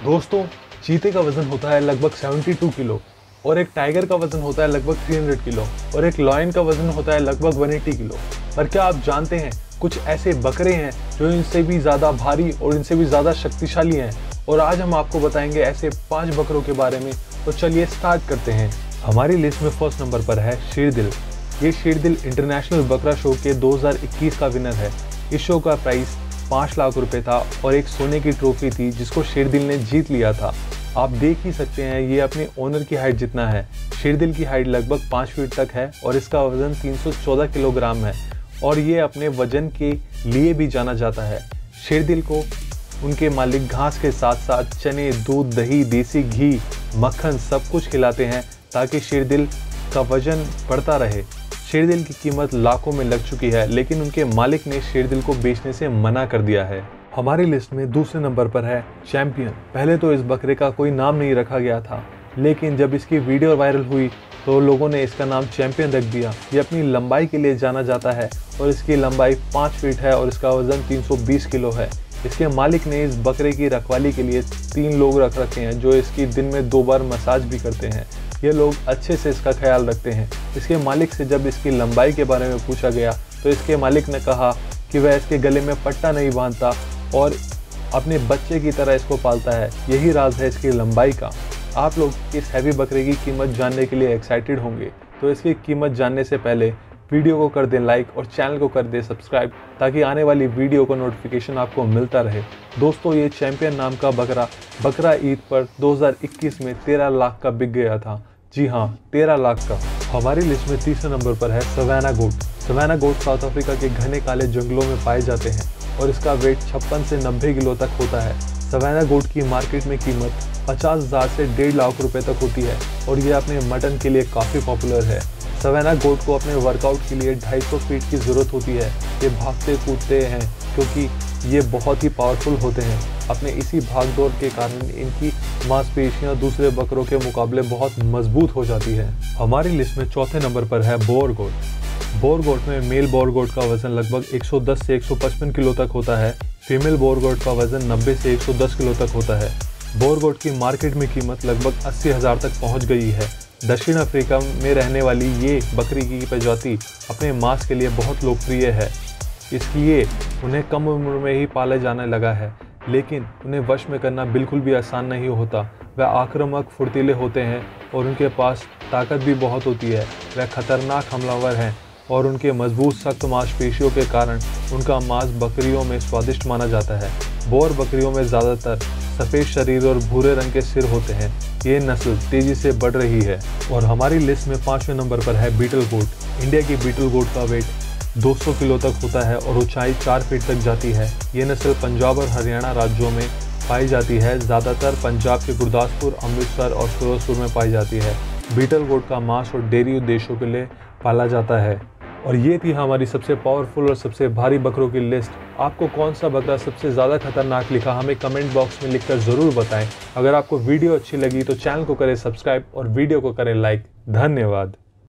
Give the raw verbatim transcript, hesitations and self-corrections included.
दोस्तों, चीते का वजन होता है लगभग बहत्तर किलो और एक टाइगर का वजन होता है लगभग तीन सौ किलो और एक लॉयन का वजन होता है लगभग एक सौ अस्सी किलो। पर क्या आप जानते हैं कुछ ऐसे बकरे हैं जो इनसे भी ज़्यादा भारी और इनसे भी ज़्यादा शक्तिशाली हैं? और आज हम आपको बताएंगे ऐसे पांच बकरों के बारे में। तो चलिए स्टार्ट करते हैं। हमारी लिस्ट में फर्स्ट नंबर पर है शेरदिल। ये शेरदिल इंटरनेशनल बकरा शो के दो हज़ार इक्कीस का विनर है। इस शो का प्राइस पाँच लाख रुपए था और एक सोने की ट्रॉफी थी जिसको शेरदिल ने जीत लिया था। आप देख ही सकते हैं ये अपने ओनर की हाइट जितना है। शेरदिल की हाइट लगभग पाँच फीट तक है और इसका वजन तीन सौ चौदह किलोग्राम है और ये अपने वजन के लिए भी जाना जाता है। शेरदिल को उनके मालिक घास के साथ साथ चने, दूध, दही, देसी घी, मक्खन सब कुछ खिलाते हैं ताकि शेरदिल का वजन बढ़ता रहे। शेरदिल की कीमत लाखों में लग चुकी है, लेकिन उनके मालिक ने शेरदिल को बेचने से मना कर दिया है। हमारी लिस्ट में दूसरे नंबर पर है चैंपियन। पहले तो इस बकरे का कोई नाम नहीं रखा गया था, लेकिन जब इसकी वीडियो वायरल हुई तो लोगों ने इसका नाम चैंपियन रख दिया। ये अपनी लंबाई के लिए जाना जाता है और इसकी लंबाई पाँच फीट है और इसका वजन तीन सौ बीस किलो है। इसके मालिक ने इस बकरे की रखवाली के लिए तीन लोग रख रखे हैं जो इसकी दिन में दो बार मसाज भी करते हैं। ये लोग अच्छे से इसका ख्याल रखते हैं। इसके मालिक से जब इसकी लंबाई के बारे में पूछा गया तो इसके मालिक ने कहा कि वह इसके गले में पट्टा नहीं बांधता और अपने बच्चे की तरह इसको पालता है। यही राज है इसकी लंबाई का। आप लोग इस हैवी बकरे की कीमत जानने के लिए एक्साइटेड होंगे, तो इसकी कीमत जानने से पहले वीडियो को कर दें लाइक और चैनल को कर दें सब्सक्राइब ताकि आने वाली वीडियो का नोटिफिकेशन आपको मिलता रहे। दोस्तों, ये चैंपियन नाम का बकरा बकरा ईद पर दो हज़ार इक्कीस में तेरह लाख का बिक गया था। जी हाँ, तेरह लाख का। हमारी लिस्ट में तीसरे नंबर पर है savanna goat. Savanna goat South Africa के घने काले जंगलों में पाए जाते हैं और इसका वेट छप्पन से नब्बे किलो तक होता है। सवाना गोट की मार्केट में कीमत पचास हज़ार से डेढ़ लाख रुपए तक होती है और ये अपने मटन के लिए काफ़ी पॉपुलर है। सवाना गोट को अपने वर्कआउट के लिए दो सौ पचास फीट की ज़रूरत होती है। ये भागते कूदते हैं क्योंकि ये बहुत ही पावरफुल होते हैं। अपने इसी भागदौड़ के कारण इनकी मांसपेशियां दूसरे बकरों के मुकाबले बहुत मजबूत हो जाती है। हमारी लिस्ट में चौथे नंबर पर है बोर गोट। बोर गोट में मेल बोर गोट का वजन लगभग एक सौ दस से एक सौ पचपन किलो तक होता है। फीमेल बोर गोट का वजन नब्बे से एक सौ दस किलो तक होता है। बोर गोट की मार्केट में कीमत लगभग अस्सी हज़ार तक पहुंच गई है। दक्षिण अफ्रीका में रहने वाली ये बकरी की प्रजाति अपने मांस के लिए बहुत लोकप्रिय है, इसलिए उन्हें कम उम्र में ही पाला जाने लगा है। लेकिन उन्हें वश में करना बिल्कुल भी आसान नहीं होता। वह आक्रामक, फुर्तीले होते हैं और उनके पास ताकत भी बहुत होती है। वह खतरनाक हमलावर हैं और उनके मजबूत सख्त मांसपेशियों के कारण उनका मांस बकरियों में स्वादिष्ट माना जाता है। बोर बकरियों में ज़्यादातर सफ़ेद शरीर और भूरे रंग के सिर होते हैं। ये नस्ल तेज़ी से बढ़ रही है। और हमारी लिस्ट में पाँचवें नंबर पर है बीटल गोट। इंडिया की बीटल गोट का वेट दो सौ किलो तक होता है और ऊंचाई चार फीट तक जाती है। ये नस्ल पंजाब और हरियाणा राज्यों में पाई जाती है। ज़्यादातर पंजाब के गुरदासपुर, अमृतसर और फिरोजपुर में पाई जाती है। बीटल गोट का मांस और डेयरी उद्देश्यों के लिए पाला जाता है। और ये थी हमारी सबसे पावरफुल और सबसे भारी बकरों की लिस्ट। आपको कौन सा बकरा सबसे ज़्यादा खतरनाक लिखा हमें कमेंट बॉक्स में लिखकर ज़रूर बताएं। अगर आपको वीडियो अच्छी लगी तो चैनल को करें सब्सक्राइब और वीडियो को करें लाइक। धन्यवाद।